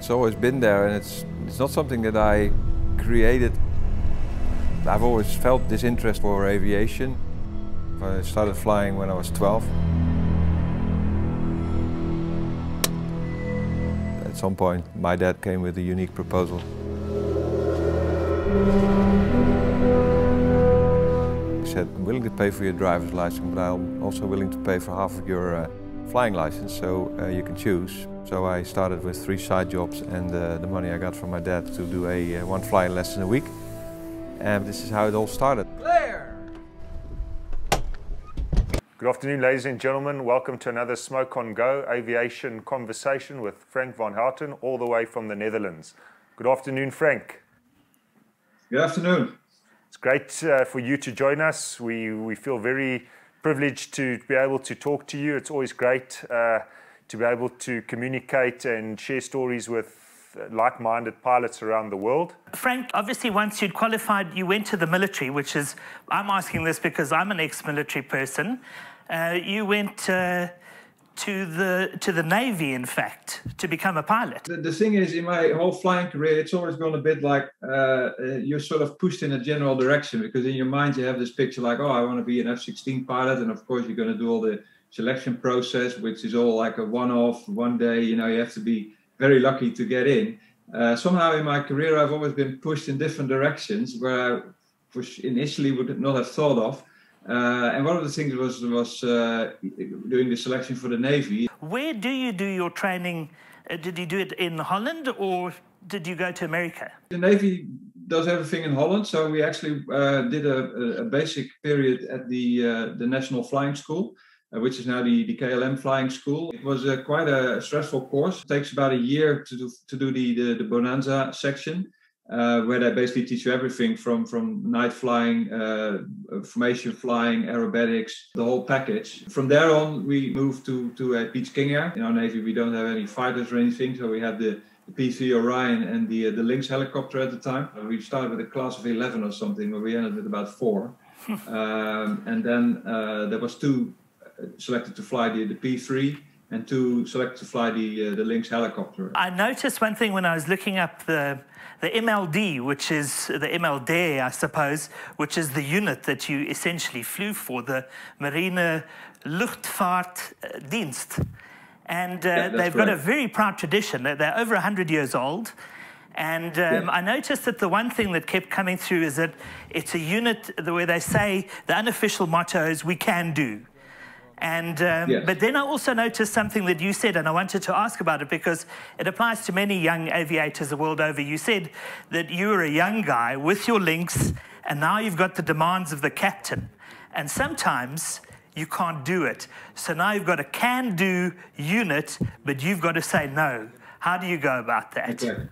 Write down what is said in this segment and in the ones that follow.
It's always been there, and it's not something that I created. I've always felt this interest for aviation. I started flying when I was 12. At some point, my dad came with a unique proposal. He said, I'm willing to pay for your driver's license, but I'm also willing to pay for half of your flying license, so you can choose. So I started with 3 side jobs and the money I got from my dad to do one flying lesson a week. And this is how it all started. Clear! Good afternoon, ladies and gentlemen. Welcome to another Smoke on Go aviation conversation with Frank van Houten, all the way from the Netherlands. Good afternoon, Frank. Good afternoon. It's great for you to join us. We feel very privileged to be able to talk to you. It's always great to be able to communicate and share stories with like-minded pilots around the world. Frank, obviously once you'd qualified, you went to the military, which is, I'm asking this because I'm an ex-military person. You went to the Navy, in fact, to become a pilot. The thing is, in my whole flying career, it's always gone a bit like you're sort of pushed in a general direction, because in your mind you have this picture like, oh, I want to be an F-16 pilot, and of course you're going to do all the selection process, which is all like a one-off, one day, you have to be very lucky to get in. Somehow in my career, I've always been pushed in different directions where I initially would not have thought of. And one of the things was doing the selection for the Navy. Where do you do your training? Did you do it in Holland or did you go to America? The Navy does everything in Holland, so we actually did a basic period at the National Flying School, which is now the KLM Flying School. It was quite a stressful course. It takes about a year to do the Bonanza section, where they basically teach you everything from night flying, formation flying, aerobatics, the whole package. From there on, we moved to a Piet King Air. In our Navy, we don't have any fighters or anything, so we had the P-3 Orion and the Lynx helicopter at the time. We started with a class of 11 or something, where we ended with about 4. And then there was 2 selected to fly the P-3 and 2 selected to fly the Lynx helicopter. I noticed one thing when I was looking up the MLD, which is the MLD, I suppose, which is the unit that you essentially flew for, the Marine Luchtvaartdienst. And they've got a very proud tradition. They're over 100 years old. And I noticed that the one thing that kept coming through is that it's a unit where they say the unofficial motto is, we can do. And but then I also noticed something that you said, and I wanted to ask about it because it applies to many young aviators the world over. You said that you were a young guy with your Lynx, and now you've got the demands of the captain. And sometimes you can't do it. So now you've got a can-do unit, but you've got to say no. How do you go about that? Okay.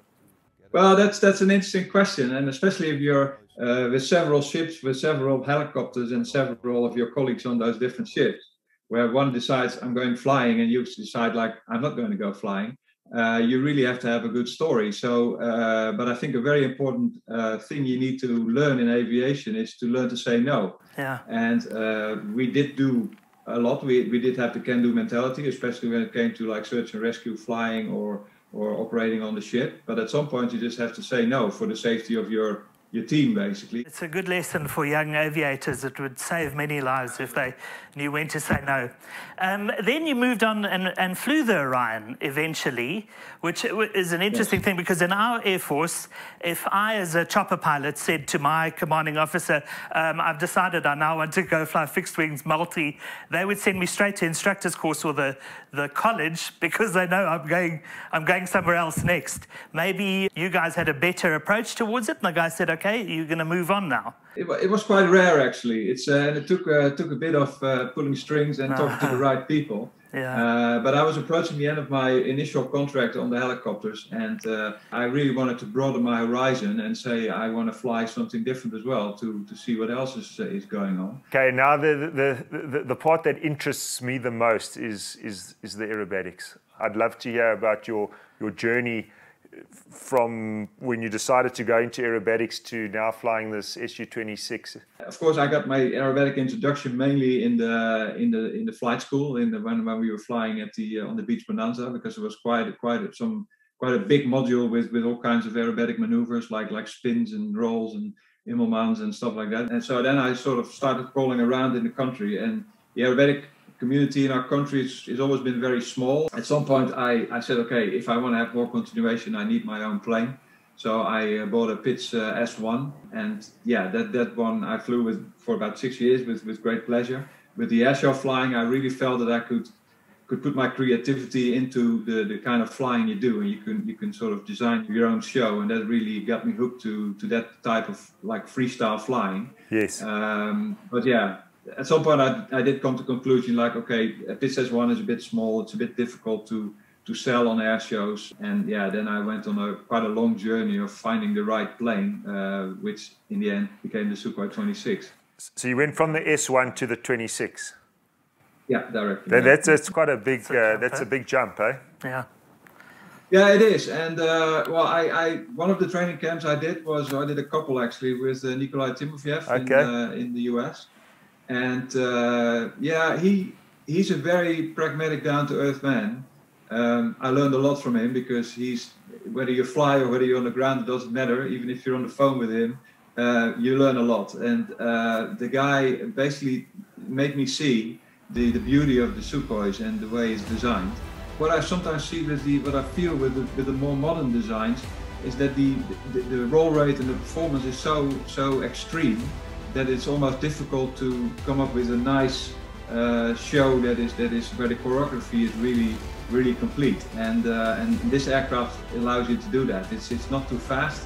Well, that's an interesting question, and especially if you're with several ships, with several helicopters and several of your colleagues on those different ships, where one decides I'm going flying and you decide like I'm not going to go flying, you really have to have a good story. So, but I think a very important thing you need to learn in aviation is to learn to say no. Yeah. And we did do a lot. We did have the can-do mentality, especially when it came to like search and rescue flying or operating on the ship. But at some point you just have to say no for the safety of your team, basically. It's a good lesson for young aviators. It would save many lives if they knew when to say no. Then you moved on and flew the Orion eventually, which is an interesting thing because in our Air Force, if I as a chopper pilot said to my commanding officer, I've decided I now want to go fly fixed wings multi, they would send me straight to instructor's course or the college because they know I'm going somewhere else next. Maybe you guys had a better approach towards it, and the guy said, okay, you're going to move on now. It was quite rare, actually. And it took a bit of pulling strings and talking to the right people. Yeah. But I was approaching the end of my initial contract on the helicopters, and I really wanted to broaden my horizon and say I want to fly something different as well to see what else is going on. Okay, now the part that interests me the most is the aerobatics. I'd love to hear about your journey from when you decided to go into aerobatics to now flying this Su-26? Of course, I got my aerobatic introduction mainly in the flight school when we were flying at on the Beach Bonanza, because there was quite some quite a big module with all kinds of aerobatic maneuvers like spins and rolls and Immelmans and stuff like that. And so then I sort of started calling around in the country, and the aerobatic community in our country has always been very small. At some point I said, okay, if I want to have more continuation, I need my own plane. So I bought a Pitts S1, and yeah, that one I flew with for about 6 years with great pleasure. With the airshow flying, I really felt that I could put my creativity into the kind of flying you do, and you can sort of design your own show, and that really got me hooked to that type of like freestyle flying. Yes. But yeah, at some point I did come to the conclusion like, okay, a Pitts S1 is a bit small, it's a bit difficult to sell on air shows, and yeah, then I went on quite a long journey of finding the right plane, which in the end became the Sukhoi 26. So you went from the S1 to the 26. Yeah, directly. That's quite a big. That's a big jump, eh? Yeah. Yeah, it is. And well, I one of the training camps I did was I did a couple actually with Nikolai Timofeyev in the US, and yeah, he's a very pragmatic, down-to-earth man. I learned a lot from him because whether you fly or whether you're on the ground, it doesn't matter. Even if you're on the phone with him, you learn a lot. And the guy basically made me see the beauty of the Sukhois and the way it's designed. What I sometimes see what I feel with the more modern designs is that the roll rate and the performance is so extreme that it's almost difficult to come up with a nice show that is where the choreography is really complete. And this aircraft allows you to do that. It's not too fast.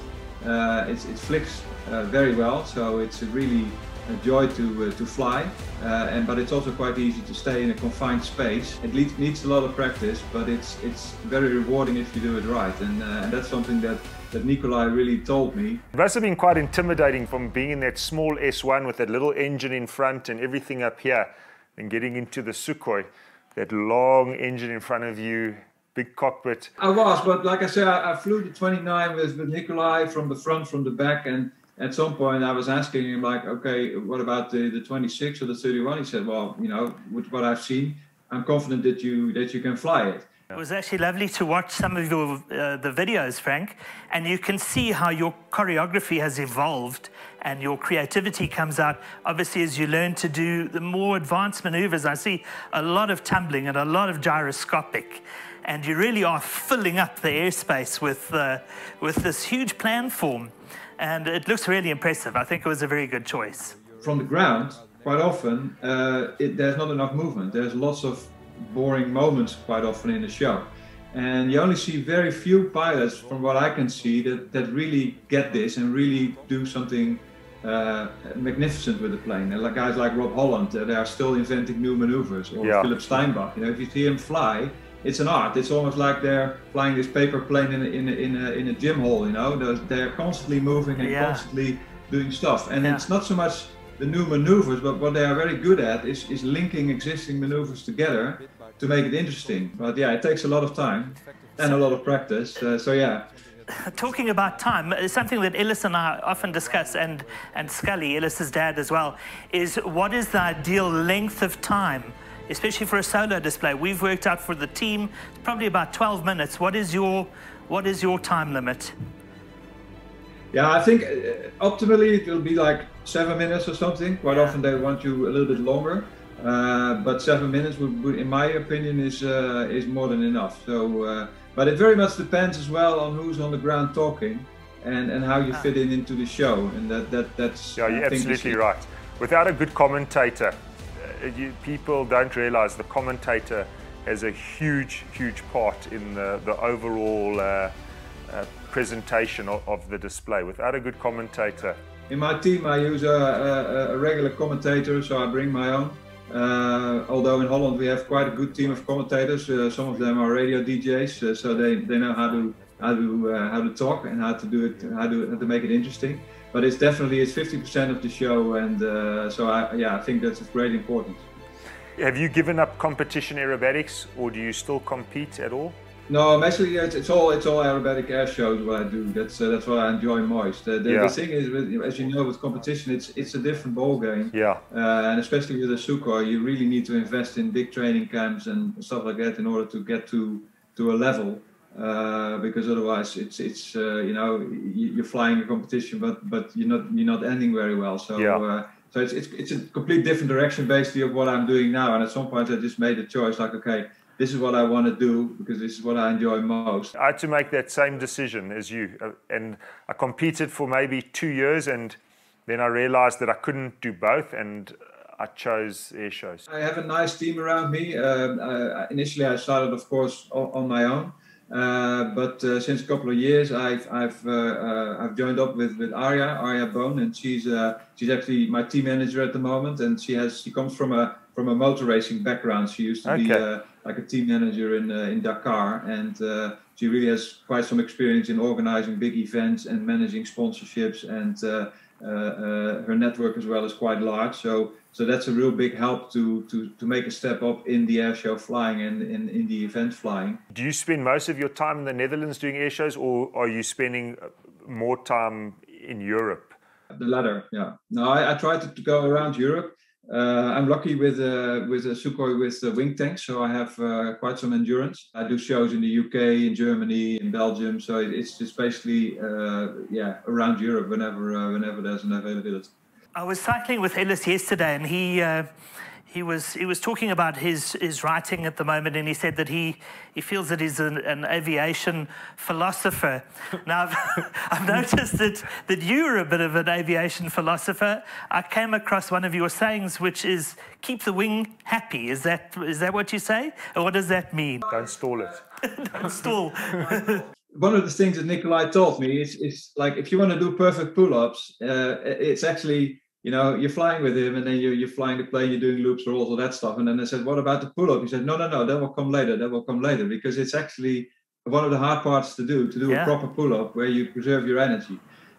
It flicks very well, so it's really a joy to fly, but it's also quite easy to stay in a confined space. It needs a lot of practice, but it's very rewarding if you do it right, and that's something that Nikolai really told me. It must have been quite intimidating from being in that small S1 with that little engine in front and everything up here, and getting into the Sukhoi, that long engine in front of you, big cockpit. I was, but like I said, I flew the 29 with Nikolai from the front, from the back, and at some point I was asking him like, okay, what about the 26 or the 31? He said, well, you know, with what I've seen, I'm confident that you can fly it. It was actually lovely to watch some of your the videos, Frank, and you can see how your choreography has evolved and your creativity comes out, obviously, as you learn to do the more advanced maneuvers. I see a lot of tumbling and a lot of gyroscopic, and you really are filling up the airspace with this huge planform. And it looks really impressive. I think it was a very good choice. From the ground, quite often, there's not enough movement. There's lots of boring moments quite often in the show. And you only see very few pilots, from what I can see, that really get this and really do something magnificent with the plane. And like guys like Rob Holland, they are still inventing new maneuvers, or Philip Steinbach. You know, if you see him fly, it's an art. It's almost like they're flying this paper plane in a gym hall. You know, they're constantly moving and constantly doing stuff. And it's not so much the new maneuvers, but what they are very good at is linking existing maneuvers together to make it interesting. But yeah, it takes a lot of time and a lot of practice. So yeah. Talking about time, something that Ellis and I often discuss, and Scully, Ellis's dad as well, is what is the ideal length of time, especially for a solo display. We've worked out for the team, probably about 12 minutes. What is your time limit? Yeah, I think optimally it will be like 7 minutes or something. Quite often they want you a little bit longer, but 7 minutes would, in my opinion, is more than enough. So, but it very much depends as well on who's on the ground talking and how you fit into the show. And that's yeah, you're absolutely right. Without a good commentator, people don't realize the commentator has a huge part in the overall presentation of the display. Without a good commentator. In my team I use a regular commentator, so I bring my own. Although in Holland we have quite a good team of commentators. Some of them are radio DJs, so they know how to talk and how to do it, how to make it interesting. But it's 50% of the show, and so I think that's of great importance. Have you given up competition aerobatics, or do you still compete at all? No, actually it's all aerobatic air shows what I do. That's what I enjoy most. The thing is, as you know, with competition, it's a different ball game. Yeah. And especially with a Sukhoi, you really need to invest in big training camps and stuff like that in order to get to a level because otherwise it's you know, you're flying a competition, but you're not ending very well. So so it's a complete different direction basically of what I'm doing now. And at some point I just made a choice, like, okay, this is what I want to do because this is what I enjoy most. I had to make that same decision as you, and I competed for maybe 2 years, and then I realized that I couldn't do both, and I chose air shows. I have a nice team around me. Initially I started, of course, on my own. But since a couple of years, I've joined up with Arya Boon, and she's actually my team manager at the moment. And she comes from a motor racing background. She used to be like a team manager in Dakar, and she really has quite some experience in organizing big events and managing sponsorships, and her network as well is quite large. So that's a real big help to make a step up in the airshow flying and in the event flying. Do you spend most of your time in the Netherlands doing air shows, or are you spending more time in Europe? The latter, yeah. No, I try to go around Europe. I'm lucky with a Sukhoi with wing tanks, so I have quite some endurance. I do shows in the UK, in Germany, in Belgium, so it's just basically around Europe whenever there's an availability. I was cycling with Ellis yesterday, and he was talking about his writing at the moment, and he said that he feels that he's an aviation philosopher. Now, I've noticed that you're a bit of an aviation philosopher. I came across one of your sayings, which is "keep the wing happy." Is that what you say, or what does that mean? Don't stall it. Don't stall. One of the things that Nikolai taught me is like, if you want to do perfect pull-ups, it's actually, you know, you're flying with him, and then you're flying the plane, you're doing loops, rolls, all that stuff. And then I said, what about the pull-up? He said, no, that will come later, because it's actually one of the hard parts to do a proper pull-up where you preserve your energy.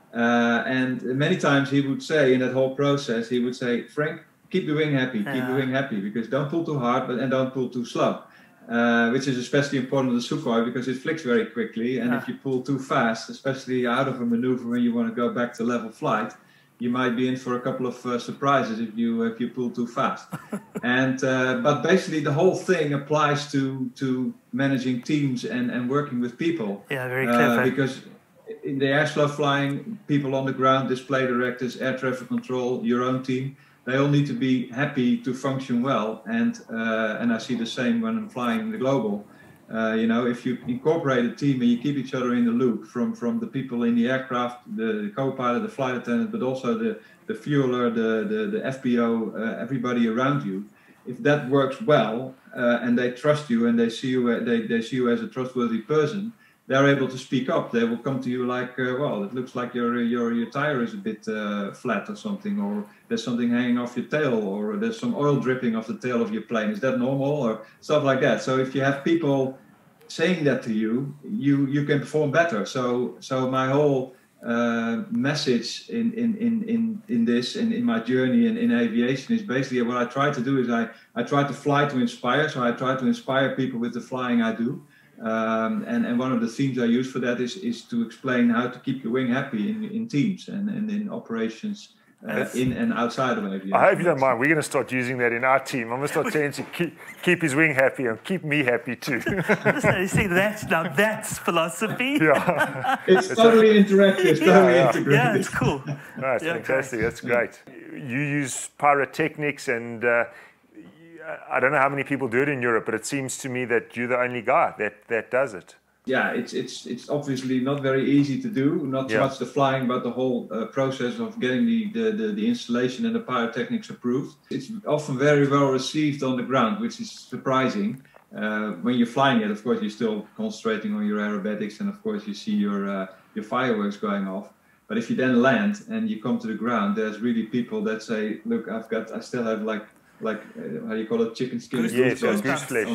And many times he would say in that whole process, he would say, Frank, keep the wing happy, because don't pull too hard, and don't pull too slow. Which is especially important on the Sukhoi because it flicks very quickly, and if you pull too fast, especially out of a maneuver when you want to go back to level flight, you might be in for a couple of surprises if you pull too fast. And but basically the whole thing applies to managing teams and working with people. Yeah, very clever. Because in the airflow flying, people on the ground, display directors, air traffic control, your own team, they all need to be happy to function well, and I see the same when I'm flying the global. You know, if you incorporate a team and you keep each other in the loop, from the people in the aircraft, the co-pilot, the flight attendant, but also the fueler, the FBO, everybody around you. If that works well, and they trust you and they see you as a trustworthy person, they're able to speak up. They will come to you like, well, it looks like your tire is a bit flat or something, or there's something hanging off your tail, or there's some oil dripping off the tail of your plane. Is that normal? Or stuff like that. So if you have people saying that to you, you can perform better. So my whole message in this, in my journey in aviation, is basically what I try to do is I try to fly to inspire. So I try to inspire people with the flying I do. And one of the themes I use for that is to explain how to keep your wing happy in teams and in operations in and outside of aviation. I hope you don't mind. We're going to start using that in our team. I'm going to start saying to keep his wing happy and keep me happy too. So you see, that's philosophy. Yeah, it's totally interactive. Totally integrated. Yeah, it's cool. No, it's fantastic. That's great. You use pyrotechnics, and I don't know how many people do it in Europe, but it seems to me that you're the only guy that does it. Yeah, it's obviously not very easy to do. Not so much the flying, but the whole process of getting the installation and the pyrotechnics approved. It's often very well received on the ground, which is surprising. When you're flying it, of course, you're still concentrating on your aerobatics, and of course, you see your fireworks going off. But if you then land and you come to the ground, there's really people that say, "Look, I still have like how do you call it, chicken skin?" Goose flesh.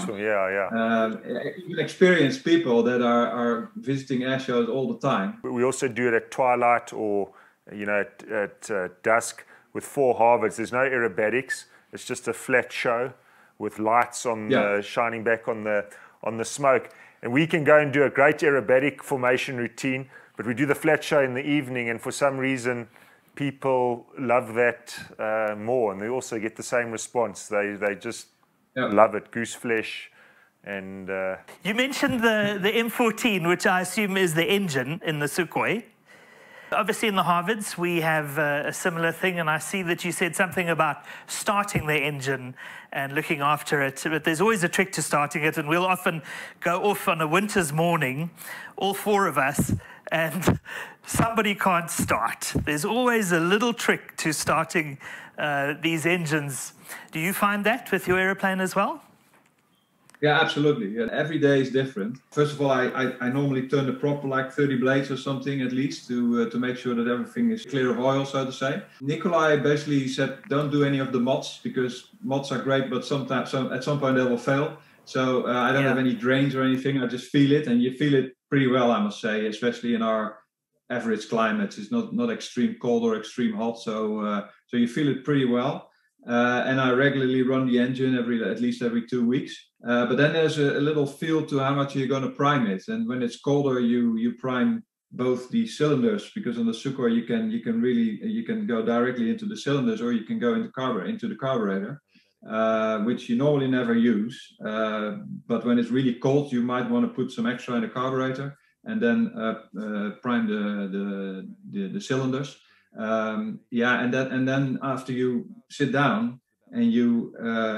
Even experienced people that are visiting air shows all the time. We also do it at twilight, or at dusk with 4 Harvards. There's no aerobatics. It's just a flat show with lights on shining back on the smoke. And we can go and do a great aerobatic formation routine, but we do the flat show in the evening, and for some reason people love that more, and they also get the same response. They just love it. Goose flesh, And you mentioned the M14, which I assume is the engine in the Sukhoi. Obviously, in the Harvards, we have a similar thing, and I see that you said something about starting the engine and looking after it. But there's always a trick to starting it, and we'll often go off on a winter's morning, all four of us, and somebody can't start. There's always a little trick to starting these engines. Do you find that with your aeroplane as well? Yeah, absolutely. Yeah, every day is different. First of all, I normally turn the prop like 30 blades or something at least to make sure that everything is clear of oil, so to say. Nikolai basically said, don't do any of the mods, because mods are great, but sometimes at some point they will fail. So I don't have any drains or anything. I just feel it, and you feel it pretty well, I must say, especially in our average climates. It's not extreme cold or extreme hot, so you feel it pretty well. And I regularly run the engine at least every 2 weeks. But then there's a little feel to how much you're going to prime it. And when it's colder, you prime both the cylinders, because on the Sukhoi you can go directly into the cylinders, or you can go into the carburetor, which you normally never use. But when it's really cold, you might want to put some extra in the carburetor and then prime the cylinders. And then after you sit down and you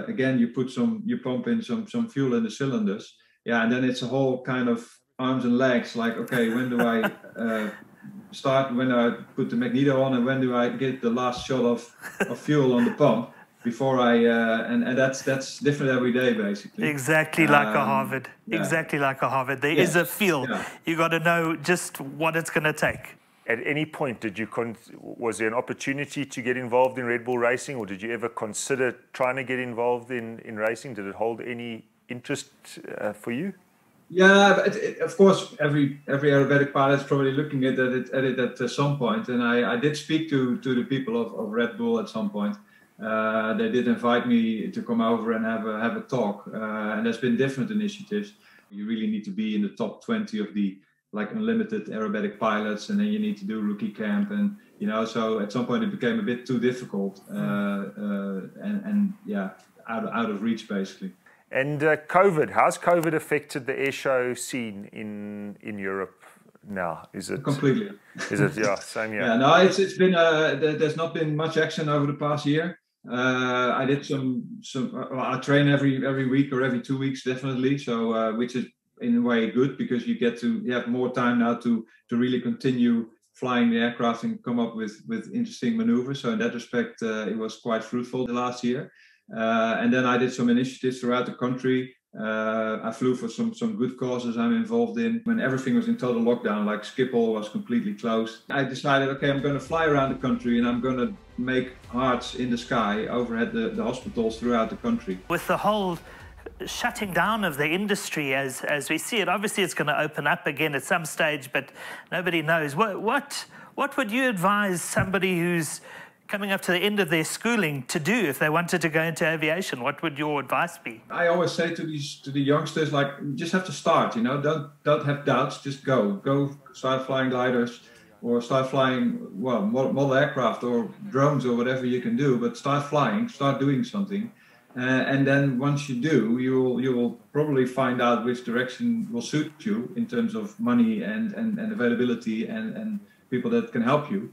pump in some fuel in the cylinders, and then it's a whole kind of arms and legs, like, okay, when do I start, when do I put the magneto on, and when do I get the last shot of fuel on the pump before I and that's different every day, basically. Exactly like a Harvard. Exactly like a Harvard. There is a feel. You got to know just what it's going to take. At any point, was there an opportunity to get involved in Red Bull Racing, or did you ever consider trying to get involved in racing? Did it hold any interest for you? Yeah, but of course, every aerobatic pilot is probably looking at it at some point. And I did speak to the people of Red Bull at some point. They did invite me to come over and have a talk. And there's been different initiatives. You really need to be in the top 20 of the unlimited aerobatic pilots, and then you need to do rookie camp, and so at some point it became a bit too difficult, and out of reach, basically. And COVID, how's COVID affected the airshow scene in Europe now? Is it completely? Is it same here? Yeah, no, it's been there's not been much action over the past year. I did I train every week or every 2 weeks definitely, so which is in a way good, because you have more time now to really continue flying the aircraft and come up with interesting maneuvers. So in that respect, it was quite fruitful the last year. And then I did some initiatives throughout the country. I flew for some good causes I'm involved in. When everything was in total lockdown, like Schiphol was completely closed, I decided, okay, I'm going to fly around the country and I'm going to make hearts in the sky overhead the hospitals throughout the country. With the whole shutting down of the industry as we see it, obviously it's going to open up again at some stage, but nobody knows. What would you advise somebody who's coming up to the end of their schooling to do if they wanted to go into aviation? What would your advice be? I always say to the youngsters, like, you just have to start, don't have doubts, just go start flying gliders, or start flying, model aircraft or drones or whatever you can do, but start flying, start doing something. And then once you do, you will probably find out which direction will suit you in terms of money and availability and people that can help you.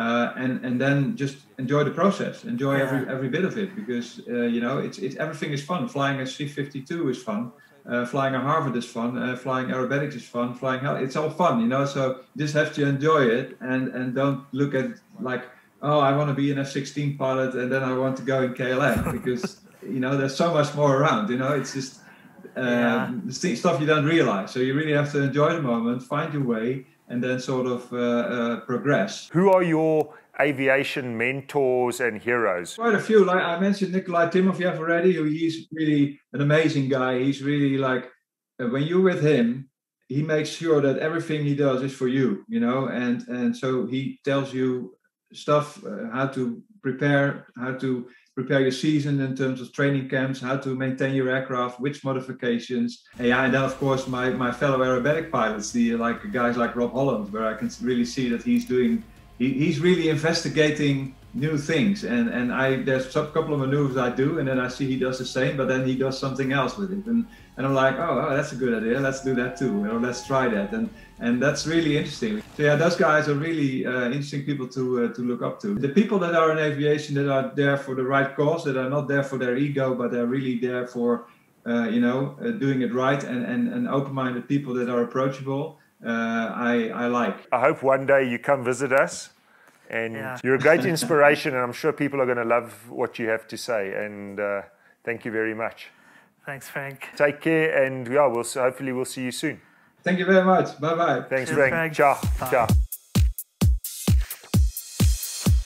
And then just enjoy the process, enjoy every bit of it, because it's everything is fun. Flying a C-52 is fun. Flying a Harvard is fun. Flying aerobatics is fun. It's all fun, so you just have to enjoy it and don't look at like, oh, I want to be an F-16 pilot and then I want to go in KLM, because there's so much more around. It's just stuff you don't realize. So you really have to enjoy the moment, find your way, and then sort of progress. Who are your aviation mentors and heroes? Quite a few. Like I mentioned Nikolai Timofeyev already, he's really an amazing guy. He's really like, when you're with him, he makes sure that everything he does is for you, and so he tells you stuff, how to prepare your season in terms of training camps, how to maintain your aircraft, which modifications. And then of course my fellow aerobatic pilots, guys like Rob Holland, where I can really see that he's really investigating new things, and there's a couple of maneuvers I do, and then I see he does the same, but then he does something else with it, and I'm like, oh, that's a good idea, let's do that too, or let's try that, and that's really interesting. So yeah, those guys are really interesting people to look up to. The people that are in aviation that are there for the right cause, that are not there for their ego, but they're really there for doing it right, and open-minded people that are approachable, I like. I hope one day you come visit us, and you're a great inspiration, and I'm sure people are going to love what you have to say, and thank you very much. Thanks, Frank. Take care, and hopefully we'll see you soon. Thank you very much. Bye-bye. Thanks, Cheers, Frank. Ciao. Bye. Ciao.